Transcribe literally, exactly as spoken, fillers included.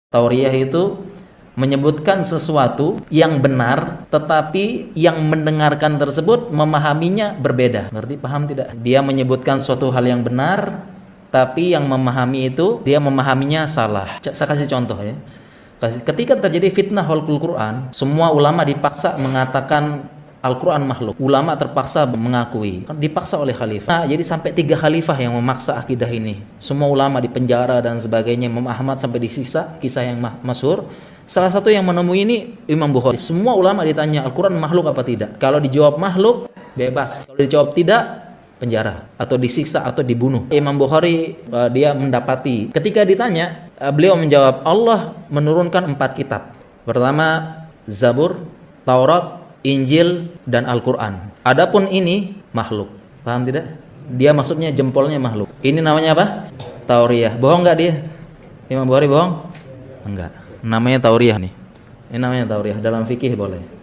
Tauriyah itu menyebutkan sesuatu yang benar, tetapi yang mendengarkan tersebut memahaminya berbeda. Ngerti? Paham tidak? Dia menyebutkan suatu hal yang benar, tapi yang memahami itu dia memahaminya salah. Saya kasih contoh ya. Ketika terjadi fitnah khalqul Quran, semua ulama dipaksa mengatakan Al-Quran makhluk. Ulama terpaksa mengakui, dipaksa oleh khalifah. Nah, jadi sampai tiga khalifah yang memaksa akidah ini. Semua ulama di penjara dan sebagainya. Imam Ahmad sampai disiksa, kisah yang masyhur. Salah satu yang menemui ini Imam Bukhari. Semua ulama ditanya Al-Quran makhluk apa tidak. Kalau dijawab makhluk, bebas. Kalau dijawab tidak, penjara atau disiksa atau dibunuh. Imam Bukhari uh, dia mendapati ketika ditanya, uh, beliau menjawab, Allah menurunkan empat kitab. Pertama Zabur, Taurat, Injil, dan Al-Quran. Adapun ini makhluk. Paham tidak? Dia maksudnya jempolnya makhluk. Ini namanya apa? Tauriyah. Bohong nggak dia? Imam Bukhari bohong? Enggak. Namanya Tauriyah nih. Ini namanya Tauriyah. Dalam fikih boleh.